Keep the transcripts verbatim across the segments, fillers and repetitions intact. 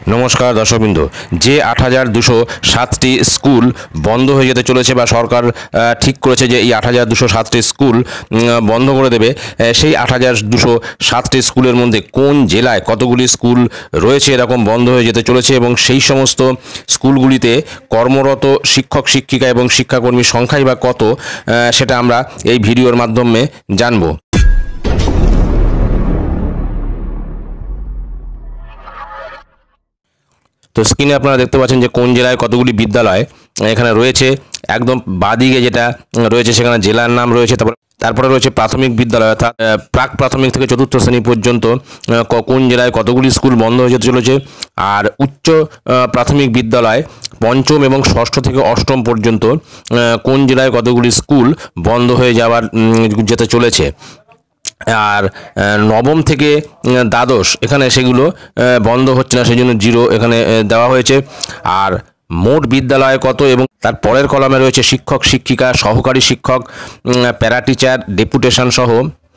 নমস্কার দর্শকবৃন্দ, যে আট হাজার দুশো সাতটি স্কুল বন্ধ হয়ে যেতে চলেছে বা সরকার ঠিক করেছে যে এই আট হাজার দুশো সাতটি স্কুল বন্ধ করে দেবে, সেই আট হাজার দুশো সাতটি স্কুলের মধ্যে কোন জেলায় কতগুলি স্কুল রয়েছে এরকম বন্ধ হয়ে যেতে চলেছে এবং সেই সমস্ত স্কুলগুলিতে কর্মরত শিক্ষক শিক্ষিকা এবং শিক্ষাকর্মীর সংখ্যাই বা কত, সেটা আমরা এই ভিডিওর মাধ্যমে জানব। তো স্ক্রিনে আপনারা দেখতে পাচ্ছেন যে কোন জেলায় কতগুলি বিদ্যালয় এখানে রয়েছে। একদম বাদিকে যেটা রয়েছে সেখানে জেলার নাম রয়েছে, তারপর তারপরে রয়েছে প্রাথমিক বিদ্যালয় অর্থাৎ প্রাক প্রাথমিক থেকে চতুর্থ শ্রেণী পর্যন্ত কোন জেলায় কতগুলি স্কুল বন্ধ হয়ে যেতে চলেছে, আর উচ্চ প্রাথমিক বিদ্যালয় পঞ্চম এবং ষষ্ঠ থেকে অষ্টম পর্যন্ত কোন জেলায় কতগুলি স্কুল বন্ধ হয়ে যাওয়ার যেতে চলেছে, আর নবম থেকে দ্বাদশ এখানে সেগুলো বন্ধ হচ্ছে না, সেই জন্য জিরো এখানে দেওয়া হয়েছে। আর মোট বিদ্যালয় কত এবং তার পরের কলামে রয়েছে শিক্ষক শিক্ষিকা, সহকারী শিক্ষক, প্যারা টিচার, ডেপুটেশন সহ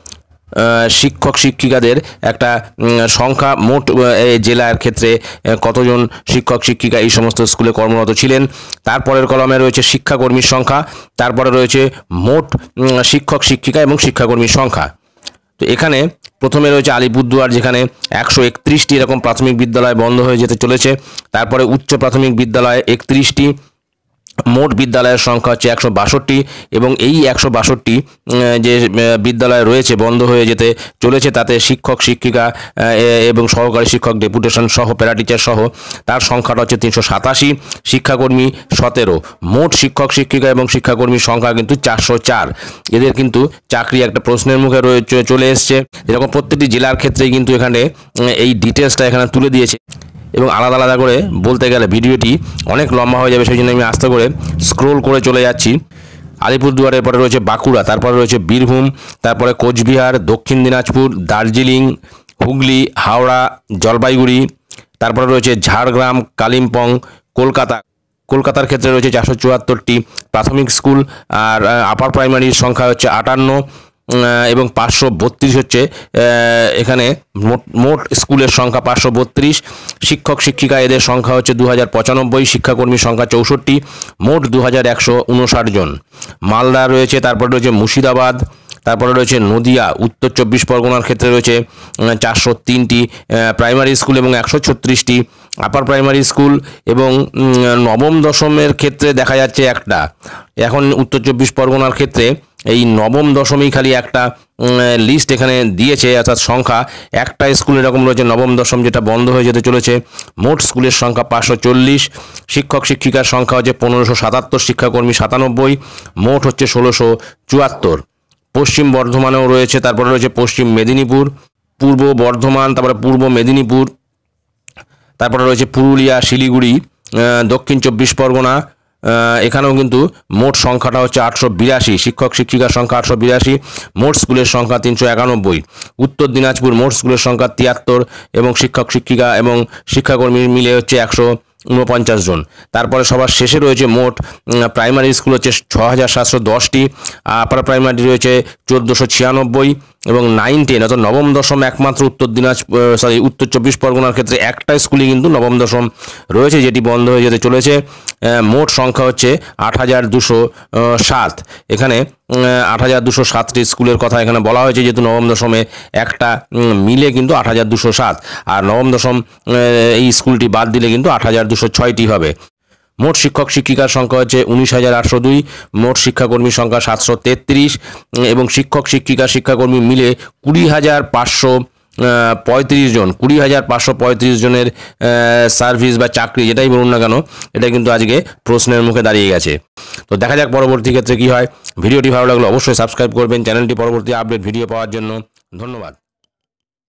শিক্ষক শিক্ষিকাদের একটা সংখ্যা, মোট জেলার ক্ষেত্রে কতজন শিক্ষক শিক্ষিকা এই সমস্ত স্কুলে কর্মরত ছিলেন। তারপরের কলামে রয়েছে শিক্ষাকর্মীর সংখ্যা, তারপরে রয়েছে মোট শিক্ষক শিক্ষিকা এবং শিক্ষাকর্মীর সংখ্যা। তো এখানে প্রথমে রয়েছে আলিপুরদুয়ার, যেখানে একশো একত্রিশটি এরকম প্রাথমিক বিদ্যালয় বন্ধ হয়ে যেতে চলেছে। তারপরে উচ্চ প্রাথমিক বিদ্যালয় একত্রিশটি, মোট বিদ্যালয়ের সংখ্যা হচ্ছে একশো বাষট্টি এবং এই একশো বাষট্টি যে বিদ্যালয় রয়েছে বন্ধ হয়ে যেতে চলেছে তাতে শিক্ষক শিক্ষিকা এবং সহকারী শিক্ষক, ডেপুটেশন সহ প্যারা টিচার সহ তার সংখ্যাটা হচ্ছে তিনশো সাতাশি, শিক্ষাকর্মী সতেরো, মোট শিক্ষক শিক্ষিকা এবং শিক্ষাকর্মীর সংখ্যা কিন্তু চারশো চার। এদের কিন্তু চাকরি একটা প্রশ্নের মুখে রয়েছে চলে এসছে। এরকম প্রত্যেকটি জেলার ক্ষেত্রেই কিন্তু এখানে এই ডিটেলসটা এখানে তুলে দিয়েছে এবং আলাদা আলাদা করে বলতে গেলে ভিডিওটি অনেক লম্বা হয়ে যাবে, সেই জন্য আমি আস্তে করে স্ক্রোল করে চলে যাচ্ছি। আলিপুরদুয়ারের পরে রয়েছে বাঁকুড়া, তারপরে রয়েছে বীরভূম, তারপরে কোচবিহার, দক্ষিণ দিনাজপুর, দার্জিলিং, হুগলি, হাওড়া, জলপাইগুড়ি, তারপরে রয়েছে ঝাড়গ্রাম, কালিম্পং, কলকাতা। কলকাতার ক্ষেত্রে রয়েছে চারশো চুয়াত্তরটি প্রাথমিক স্কুল, আর আপার প্রাইমারির সংখ্যা হচ্ছে আটান্ন এবং পাঁচশো বত্রিশ হচ্ছে এখানে মোট মোট স্কুলের সংখ্যা পাঁচশো বত্রিশ। শিক্ষক শিক্ষিকা এদের সংখ্যা হচ্ছে দু হাজার পঁচানব্বই, শিক্ষাকর্মীর সংখ্যা চৌষট্টি, মোট দু হাজার একশো উনষাট জন। মালদা রয়েছে, তারপরে রয়েছে মুর্শিদাবাদ, তারপরে রয়েছে নদিয়া। উত্তর চব্বিশ পরগনার ক্ষেত্রে রয়েছে চারশো তিনটি প্রাইমারি স্কুল এবং একশো ছত্রিশটি আপার প্রাইমারি স্কুল, এবং নবম দশমের ক্ষেত্রে দেখা যাচ্ছে একটা, এখন উত্তর চব্বিশ পরগনার ক্ষেত্রে এই নবম দশমেই খালি একটা লিস্ট এখানে দিয়েছে, অর্থাৎ সংখ্যা একটা স্কুল এরকম রয়েছে নবম দশম যেটা বন্ধ হয়ে যেতে চলেছে। মোট স্কুলের সংখ্যা পাঁচশো চল্লিশ, শিক্ষক শিক্ষিকার সংখ্যা হচ্ছে পনেরোশো সাতাত্তর, শিক্ষাকর্মী সাতানব্বই, মোট হচ্ছে ষোলোশো চুয়াত্তর। পশ্চিম বর্ধমানেও রয়েছে, তারপরে রয়েছে পশ্চিম মেদিনীপুর, পূর্ব বর্ধমান, তারপরে পূর্ব মেদিনীপুর, তারপরে রয়েছে পুরুলিয়া, শিলিগুড়ি, দক্ষিণ চব্বিশ পরগনা। এখানেও কিন্তু মোট সংখ্যাটা হচ্ছে আটশো বিরাশি, শিক্ষক শিক্ষিকার সংখ্যা আটশো বিরাশি, মোট স্কুলের সংখ্যা তিনশো একানব্বই। উত্তর দিনাজপুর মোট স্কুলের সংখ্যা তিয়াত্তর এবং শিক্ষক শিক্ষিকা এবং শিক্ষাকর্মী মিলে হচ্ছে একশো উনপঞ্চাশ জন। তারপরে সবার শেষে রয়েছে মোট প্রাইমারি স্কুল হচ্ছে ছ হাজার সাতশো দশটি, আপার প্রাইমারি রয়েছে চোদ্দোশো ছিয়ানব্বই এবং নাইন টেন অর্থাৎ নবম দশম একমাত্র উত্তর দিনাজপুর সরি উত্তর চব্বিশ পরগনার ক্ষেত্রে একটা স্কুলই কিন্তু নবম দশম রয়েছে যেটি বন্ধ হয়ে যেতে চলেছে। মোট সংখ্যা হচ্ছে আট হাজার দুশো সাত। এখানে আট হাজার দুশো সাতটি স্কুলের কথা এখানে বলা হয়েছে, যেহেতু নবম দশমে একটা মিলে কিন্তু আট হাজার দুশো সাত, আর নবম দশম এই স্কুলটি বাদ দিলে কিন্তু আট হাজার দুশো ছয়টি হবে। মোট শিক্ষক শিক্ষিকার সংখ্যা হচ্ছে উনিশ হাজার আটশো দুই, মোট শিক্ষাকর্মীর সংখ্যা সাতশো তেত্রিশ এবং শিক্ষক শিক্ষিকা শিক্ষাকর্মী মিলে কুড়ি হাজার পাঁচশো পঁয়ত্রিশ জন কুড়ি হাজার পাঁচশো পঁয়ত্রিশ জনের সার্ভিস বা চাকরি যেটাই বলুন না কেন, এটা কিন্তু আজকে প্রশ্নের মুখে দাঁড়িয়ে গেছে। তো দেখা যাক পরবর্তী ক্ষেত্রে কী হয়। ভিডিওটি ভালো লাগলে অবশ্যই সাবস্ক্রাইব করবেন চ্যানেলটি পরবর্তী আপডেট ভিডিও পাওয়ার জন্য। ধন্যবাদ।